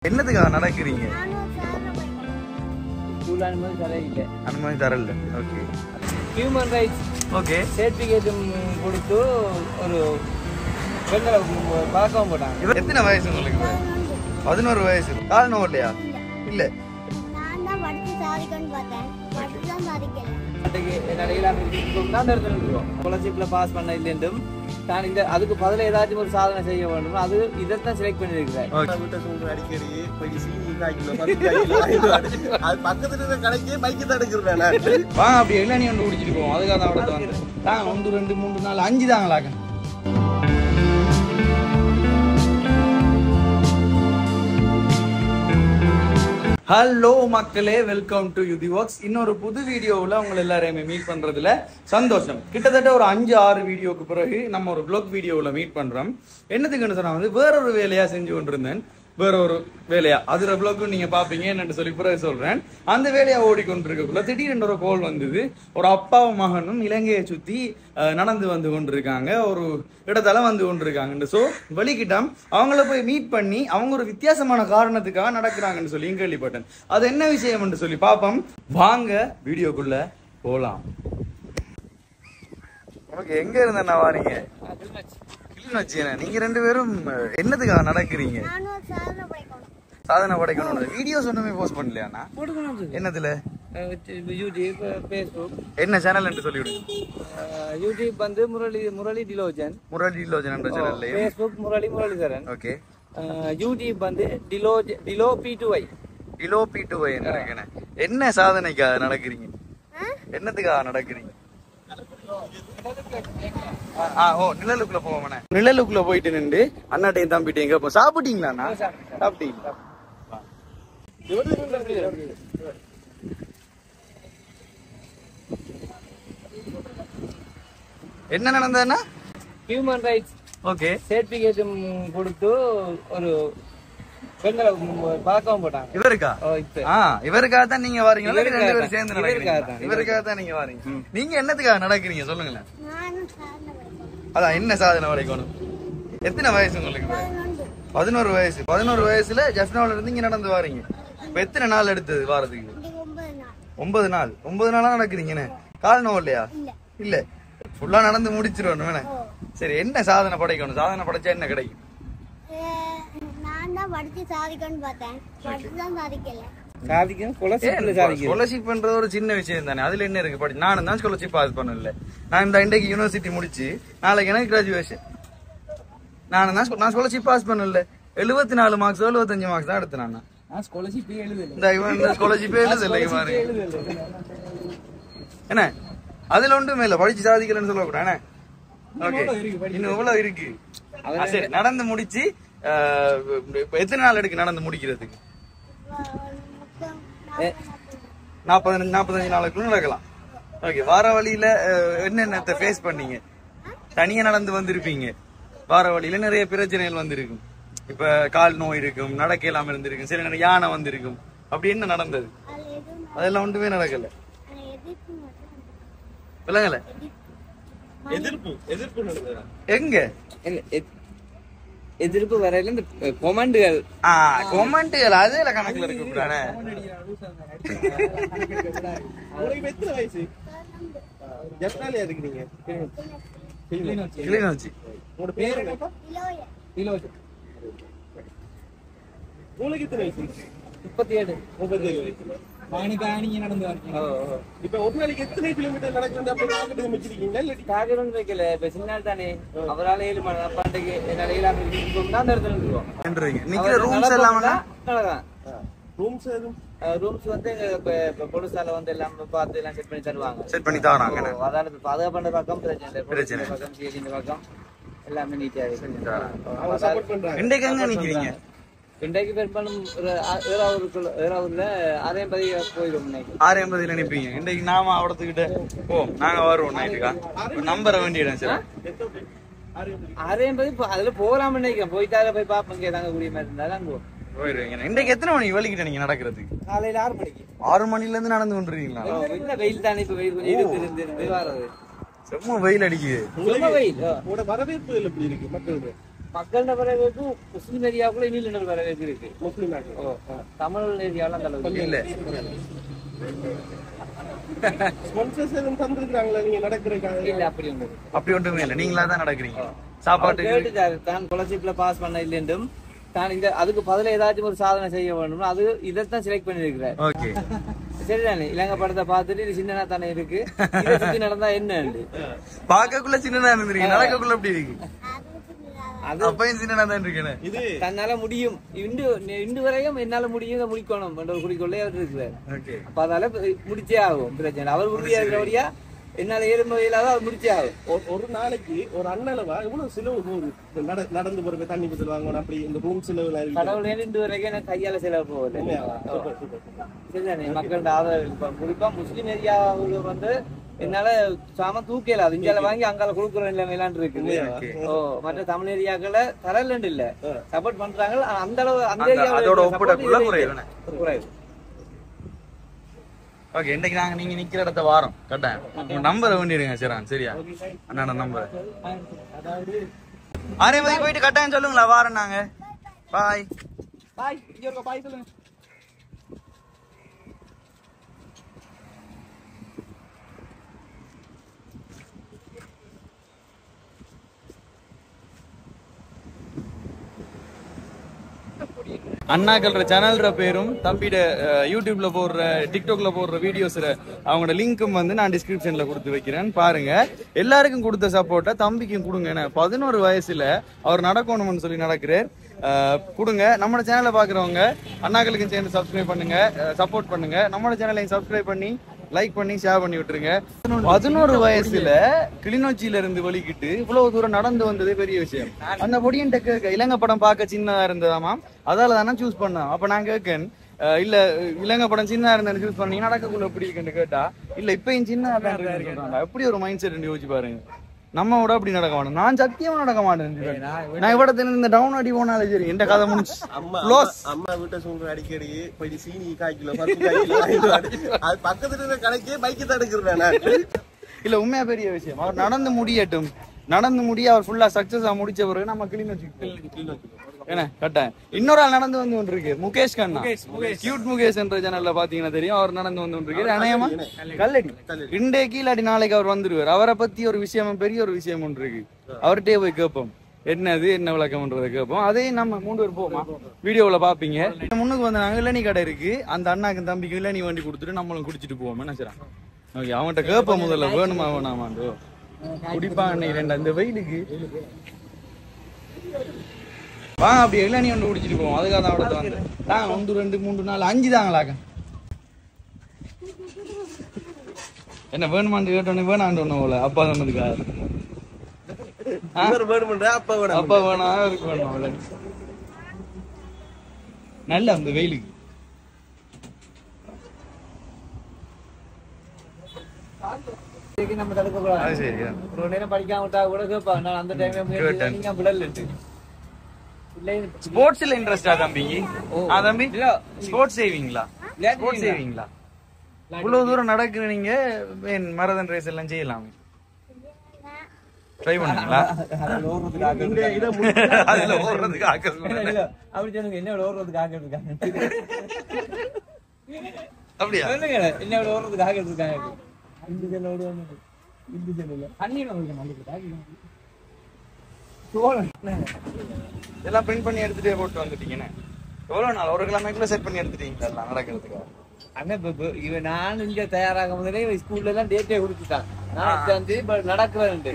என்னதுக்காக நடக்கிறீங்க? அனுமதி தரல. ஓகே. Human rights okay. சர்டிபிகேட்டும் கொடுத்து ஒரு பெண்களை பார்க்கவும் போட்டாங்க. எத்தனை வயசு உங்களுக்கு? 11 வயசு. கால் நோவு இல்லையா? இல்ல. ஸ்காலர்ஷிப்ல பாஸ் பண்ண இல்லைன்றும் நான் இந்த அதுக்கு பதில ஏதாச்சும் ஒரு சாதனை செய்ய வேண்டும். அது இதைத்தான் செலக்ட் பண்ணிருக்கிறேன். அடிக்கடி பக்கத்துல கடைக்கே பைக்கு தான் எடுக்கிறேன். வாங்க அப்படி இளநீ ஒன்று குடிச்சிட்டு போவோம். அதுக்காக தான் அவட வந்து தாங்க 1 2 3 4 5 தாங்களாக்க. ஹலோ மக்களே, வெல்கம் டு யுதி ஒர்க்ஸ். இன்னொரு புது வீடியோவில் உங்களை எல்லாரையுமே மீட் பண்றதுல சந்தோஷம். கிட்டத்தட்ட ஒரு 5-6 வீடியோக்கு பிறகு நம்ம ஒரு ப்ளாக் வீடியோவில் மீட் பண்றோம். என்னத்துக்குன்னு சொன்னா வந்து வேறொரு வேலையா செஞ்சு கொண்டிருந்தேன். வேற ஒரு வேலையா அதுல ப்ளாக்கும் நீங்க பாப்பீங்க என்னன்னு சொல்லி பிறகு சொல்றேன். அந்த வேலையா ஓடிக்கொண்டிருக்கக்குள்ள திடீரென்று ஒரு கோல் வந்தது. ஒரு அப்பாவும் மகனும் இலங்கையை சுத்தி நடந்து வந்து கொண்டிருக்காங்க, ஒரு இடத்தால வந்து கொண்டிருக்காங்க. ஸோ வலிக்கிட்டம் அவங்கள போய் மீட் பண்ணி அவங்க ஒரு வித்தியாசமான காரணத்துக்காக நடக்கிறாங்கன்னு சொல்லி கேள்விப்பட்டேன். அது என்ன விஷயம் சொல்லி பாப்போம். வாங்க வீடியோக்குள்ள போலாம். ஓகே, எங்க இருந்தேன்னா வாரீங்க? நீங்க 2 பேரும் என்னதுக்காக நடக்கிறீங்க? சாதனை படைக்கணும். வீடியோ சொன்னமே போஸ்ட் பண்ணலையாண்ணா? என்னதுல? YouTube, Facebook. என்ன சேனல் என்று சொல்லிவிடுங்க. யூடியூப் வந்து முரளி டிலோஜன் என்ற சேனல்ல. ஃபேஸ்புக் முரளிதரன். ஓகே. யூடியூப் வந்து டிலோ P2Y என்று. என்ன சாதனைக்காக நடக்கிறீங்க? என்னத்துக்காக நடக்கிறீங்க? நிழலுக்குள்ள போவோம். நிழலுக்குள்ள போயிட்டு நின்று அண்ணாட்டையும் தம்பிட்டையும் கேட்போம். சாப்பிட்டீங்களா? சாப்பிட்டீங்களா? என்ன நடந்ததுன்னா ஹியூமன் ரைட்ஸ் ஓகே சர்டிபிகேட்டும் கொடுத்து ஒரு பெண்களை பார்க்கவும் போட்டாங்க. இவருக்காக தான் நீங்க வாரீங்க. 2 பேரும் சேர்ந்து நடக்கிறீங்க. இவருக்காக தான் நீங்க வாரீங்க. நீங்க என்னத்துக்காக நடக்கிறீங்க சொல்லுங்களேன். அதான் என்ன சாதனை படைக்கணும். எத்தனை வயசு உங்களுக்கு? 11 வயசு. 11 வயசுல ஜஃப்னாவில இருந்து இங்க நடந்து வாரீங்க. இப்ப எத்தனை நாள் எடுத்தது வாரதுக்கு? 9 நாள். 9 நாளா நடக்கிறீங்கன்னு. கால் நோவு இல்லையா? இல்ல. ஃபுல்லா நடந்து முடிச்சிருவோம். சரி, என்ன சாதனை படைக்கணும்? சாதனை படைச்சா என்ன கிடைக்கும்? ஸ்காலர்ஷிப் பண்றது ஒரு சின்ன விஷயம் தானே. அதுல என்ன இருக்கு? நானும் தான் ஸ்காலர்ஷிப் பாஸ் பண்ணல. நான் இந்த இன்றைக்கு யூனிவர்சிட்டி முடிச்சு நாளைக்கு எனக்கு கிராஜுவேஷன். நான் ஸ்காலர்ஷிப் பாஸ் பண்ணல. 74 மார்க்ஸ் 75 மார்க்ஸ் தான் எடுத்தேன். நான் ஸ்காலர்ஷிப்பே எழுதல. என்ன அதுல ஒன்றும் மேல படிச்சு சாதிக்கலன்னு சொல்லக்கூடாது. இன்னும் எவ்வளவு இருக்கு. சரி, நடந்து முடிச்சு எத்தனை நாள் எடுக்கு நடந்து முடிக்கிறதுக்கு? 45 நாளுக்குள்ள நடக்கலாம். ஓகே. வார வழியில என்னென்ன ஃபேஸ் பண்ணீங்க? தனியா நடந்து வந்திருப்பீங்க. வார வழியில நிறைய பிரச்சனைகள் வந்திருக்கும். இப்ப கால் நோய் இருக்கும், நடக்க இல்லாம இருந்திருக்கும், சில நேரம் யானை வந்திருக்கும். அப்படி என்ன நடந்தது? அதெல்லாம் ஒன்றுமே நடக்கல. விளங்கல. எங்க எதிர்ப்பு வரையில இந்த கொமெண்ட்கள் அதே கணக்குல இருக்கு. கிளிநொச்சி. உங்களுக்கு எத்தனை வயசு? 37 வயசு. இப்ப ஒரு நாளைக்கு எத்தனை கிலோமீட்டர் நடக்குது? சின்ன நாள் தானே, அவரால் 7 மணி அப்பாண்டைக்கு என்னால 7 ரூம்ஸ் வந்து பொலிசால வந்து எல்லாம் பார்த்து எல்லாம் செட் பண்ணி தருவாங்க. அதால பாதுகாப்பு பண்ற பக்கம் பிரச்சனை பக்கம் எல்லாமே நீட்டா இருக்கு. இன்றைக்கு பெரும்பாலும் ஏறாவூர்ல 6:50 போயிடும். 6:50 நினைப்பீங்க. இன்றைக்கு நாம அவடத்துக்கிட்ட நாங்க வருவோம். நைட்டுக்கா நம்பரை வேண்டியிடம் சார். 6:50 அதுல போகலாம்னு நினைக்கிறேன். போயிட்டால போய் பாப்பங்க தாங்க கூடிய மாதிரி இருந்தாலும் அங்க போயிடுவீங்க. இன்றைக்கு எத்தனை மணிக்கு வலிக்கிட்ட நீங்க நடக்கிறதுக்கு? காலையில 6 மணிக்கு. 6 மணில இருந்து நடந்து கொண்டிருக்கீங்களா? வெயில் தானே. இப்ப வெயில் கொஞ்சம் இருந்து வர்றது. செம்ம வெயில் அடிக்குது. வெயில் வரவேற்பு எப்படி இருக்கு மக்களுக்கு? மக்கள் வரவேற்பு முஸ்லீம் ஏரியாவுக்குள்ள இன்னும் வரவேற்பு இருக்கு. முஸ்லீம் தமிழ் ஏரியாவில் அந்த அளவுக்கு இல்ல. ஸ்பான்சர்ஸ் எதுவும் தந்துருக்காங்களா நீங்க நடக்கிறதுக்காக? இல்ல, அப்படி ஒன்றுமே இல்லை, நீங்களா தான் நடக்கிறீங்க. சாப்பாட்டு கேட்டுட்டாரு தான் ஸ்காலர்ஷிப்ல பாஸ் பண்ண இல்லைன்றும் தான் இந்த அதுக்கு பதில ஏதாச்சும் ஒரு சாதனை செய்ய வேண்டும், அது இதைத்தான் செலக்ட் பண்ணிருக்கிறார். ஓகே, சரிதானே? இலங்கை படத்தை பார்த்துட்டு இது சின்னனா தானே இருக்கு, இதை சுத்தி நடந்தா என்ன பாக்கக்குள்ள சின்னதா இருந்துருக்கு, நடக்கக்குள்ள எப்படி இருக்கு? அப்பயும் சின்னதா தான் இருக்கேன். இது தன்னால முடியும், இன்று வரையும் என்னால முடியும், இதை முடிக்கணும் என்ற ஒரு குறிக்கோளே அவர் இருக்கிறார். அப்ப அதனால முடிச்சே ஆகும், பிரச்சனை. அவர் உறுதியா இருக்கிறபடியா என்னால ஏறும் இல்லாத அவர் முடிச்சே ஆகும். ஒரு நாளைக்கு ஒரு அண்ணளவா எவ்வளவு செலவு போகுது? நடந்து போறது, தண்ணி பத்தல் வாங்கணும், அப்படி இந்த ரூம் செலவு கடவுள் இன்று வரைக்கும் எனக்கு கையால செலவு போகல. சரிதானே? மக்களோட ஆதரவு குறிப்பா முஸ்லீம் ஏரியாவுல வந்து என்னால சாம தூக்கல, அது இந்தியால வாங்கி அங்கால கொடுக்குறோம் இல்லைன்னு இருக்குது. மற்ற தமிழ் ஏரியாக்களை தரலன்னு இல்ல, சப்போர்ட் பண்றாங்க. அந்த அளவு அந்த ஏரியாவோட குறைவு. ஓகே, இன்னைக்கு நாங்க நீங்க நிக்கிற இடத்த வாரோம் கட்டாயம் நம்பரை வேண்டிடுங்க. சரியா அண்ணா நம்பர் அரே மாதிரி போயிட்டு கட்டாயம் சொல்லுங்களா, வாரம் நாங்க. பாய் பாய், இங்க ஒரு பாய் சொல்லுங்க. அண்ணாக்கள்ற சேனல்ற பேரும் தம்பிட யூடியூப்ல போடுற டிக்டாக்ல போடுற வீடியோஸ் அவங்களோட லிங்க்கும் வந்து நான் டிஸ்கிரிப்ஷன்ல கொடுத்து வைக்கிறேன். பாருங்க, எல்லாருக்கும் கொடுத்த சப்போர்ட்டை தம்பிக்கும் கொடுங்க. 11 வயசுல அவர் நடக்கணும்னு சொல்லி நடக்கிறார். கொடுங்க. நம்ம சேனலை பாக்குறவங்க அண்ணாக்களுக்கும் சேர்ந்து சப்ஸ்கிரைப் பண்ணுங்க, சப்போர்ட் பண்ணுங்க. நம்ம சேனலையும் சப்ஸ்கிரைப் பண்ணி லைக் பண்ணி ஷேர் பண்ணி விட்டுருங்க. 11 வயசுல கிளிநொச்சியில இருந்து வெளிக்கிட்டு இவ்வளவு தூரம் நடந்து வந்ததே பெரிய விஷயம். அந்த பொடியன் இலங்கை படம் பார்க்க சின்னதா இருந்ததாமா, அதால தானே சூஸ் பண்ணேன். அப்ப நான் கேட்கேன், இல்ல இலங்கை படம் சின்னதா இருந்தேன்னு சூஸ் பண்ணி நடக்கக்குள்ள எப்படி இருக்குன்னு கேட்டா, இல்ல இப்பயும் சின்னதா தான் இருக்கு. எப்படி ஒரு மைண்ட் செட் யோசிச்சு பாருங்க. நம்ம விட அப்படி நடக்க மாட்டேன், நான் சத்தியமா நடக்க மாட்டேன். நான் இவ்வளவு இந்த டவுன் அடி போனாலும் சரி எந்த கதை முடிச்சு. அம்மா வீட்டை சொல்ற அடிக்கடி போய் சீனி 1/4 கிலோ 10 கிலோ அது பக்கத்துல இருக்க கடைக்கே பைக்கு தான் எடுக்கிறேன். இல்ல உண்மையா பெரிய விஷயம். அவர் நடந்து முடியட்டும், நடந்து முடிய அவர் ஃபுல்லா சக்சஸா முடிச்ச பிறகு நம்ம கிளிநொச்சி என்ன கட்டாயம். இன்னொரு ஆள் நடந்து வந்து கொண்டிருக்கு, முகேஷ் கண்ணா, கியூட் முகேஷ் என்ற சேனல்ல பாத்தீங்கன்னா தெரியும். அவர் நடந்து வந்து கொண்டிருக்கு அநேகமா கல்லடி. இன்றைக்கு இல்லாட்டி நாளைக்கு அவர் வந்துருவார். அவரை பத்தி ஒரு விஷயம், பெரிய ஒரு விஷயம் ஒன்று இருக்கு. அவர்கிட்டயே போய் கேட்போம், என்னது என்ன விளக்கம்ன்றதை கேட்போம். அதையும் நம்ம 3 பேர் போமா வீடியோவில் பாப்பீங்க. முன்னுக்கு வந்து நாங்க இளநீ கடை இருக்கு, அந்த அண்ணாக்கு தம்பிக்கு இளநீ வண்டி கொடுத்துட்டு நம்மளும் குடிச்சிட்டு போவோம். என்ன செய்யறான்? ஓகே, அவன்கிட்ட கேட்போம் முதல்ல, வேணுமா வேணாமாண்டோ குடிப்பாங்க. இந்த வெயிலுக்கு வாங்க அப்படி இளநீ ஒன்று குடிச்சிட்டு போவோம். அதுக்காக தான் அவடத்த வந்து தாங்க 1 2 3 4 5 தாங்களாக்க. என்ன வேணுமான்னு கேட்டோன்னே வேணாண்டு ஒண்ணு போல அப்பா சொன்னதுக்காக. அப்பா வேணா இருக்கு வேணும் நல்ல அந்த வெயிலுக்கு. நம்ம தடுக்கக்கூடாது. சரி, ஒரு நேரம் படிக்காம விட்டா கூட கேட்பாங்க. அந்த டைம்ல விடல ஸ்போர்ட்ஸ்ல இன்ட்ரெஸ்டா தம்பிக்கு? தம்பி ஸ்போர்ட்ஸ் செய்வீங்களா? ஸ்போர்ட்ஸ் செய்வீங்களா? இவ்வளவு தூரம் நடக்குற நீங்க மரதன் ரேஸ் எல்லாம் செய்யலாமே, ட்ரை பண்ணுங்களா? அதுல ஓடுறதுக்கு ஆக்கஸ் அப்படி சொல்லுங்க. என்ன ஓடுறதுக்கு ஆக்கிட்டு இருக்காங்க? அப்படியா? என்ன ஓடுறதுக்கு ஆக்கிட்டு இருக்காங்க? இண்டிஜுவல் ஓடுவாங்க, இண்டிஜுவல் தண்ணியில எல்லாம் பிரிண்ட் பண்ணி எடுத்துட்டே போட்டு வந்துட்டீங்கன்னு எவ்வளவு நாள்? 1 கிலோமீட்டர்ல செட் பண்ணி எடுத்துட்டீங்க எல்லாம் நடக்கிறதுக்கு? இவன் நான் இங்க தயாராக முதலே ஸ்கூல்ல எல்லாம் டேட்டே கொடுத்துட்டான். நான் நடக்கிறேன்.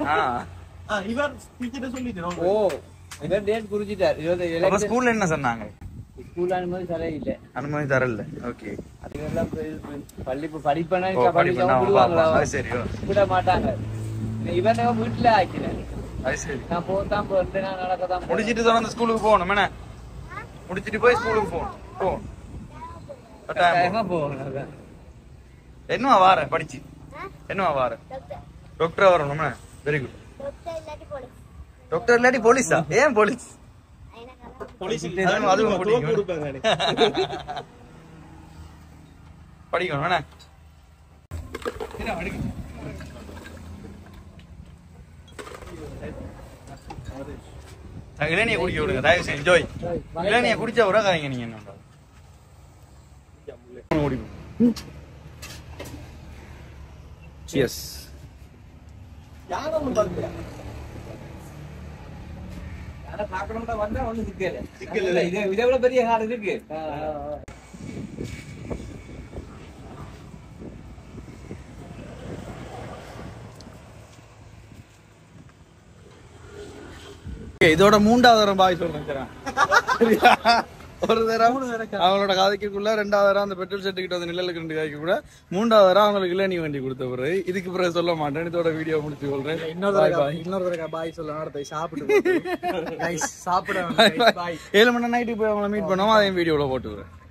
ஓ, இவர் டேட் குறிச்சிட்டார். ஸ்கூல்ல என்ன சொன்னாங்க? ஸ்கூல் அனுமதி தரையில்லை, அனுமதி தரல. ஓகே, அதுக்கெல்லாம் பள்ளி படிப்பேன்னா விட மாட்டாங்க. இவன் வீட்டுல ஆக்கினேன். நான் போதான் போறேன், நான் நடக்கதான். முடிச்சிட்டு தொடர்ந்து ஸ்கூலுக்கு போகணும். என்ன முடிச்சிட்டு போய் ஸ்கூலுக்கு போகணும். என்னவா வார படிச்சு என்னவா வார? டாக்டரா வரணும். Very good. டாக்டர் இல்லாட்டி போலீஸா? ஏன் போலீஸ்? அதுவும் படிக்கணும். என்ன இளநியை குடிக்க விடுங்க தயவு செய்து என்ஜாய். இளநியை குடிச்சா உரகாதீங்க நீங்க என்ன Cheers. யாரும் பாருங்க. யாரை பார்க்கணும்னா வந்தா ஒண்ணு சிக்கல. சிக்கல இதை விட பெரிய காடு இருக்கு. இதோட 3வது தரம் பாய் சொல்றேன். ஒரு தரம் அவங்களோட காதைக்குள்ள 2வது தரம் அந்த பெட்ரோல் செட்டு கிட்ட வந்து நிழலுக்கு 2 காய்க்கு கூட 3வது தரம் அவங்களுக்கு இளநீ வண்டி கொடுத்த பிறகு இதுக்கு பிறகு சொல்ல மாட்டேன். இதோட வீடியோ முடிச்சு கொள்றேன். இன்னொரு பாய் சொல்ல அடுத்த சாப்பிட்டு சாப்பிட 7 மணி நைட்டுக்கு போய் அவங்கள மீட் பண்ணுவோம். அதையும் வீடியோல போட்டுக்கிறேன்.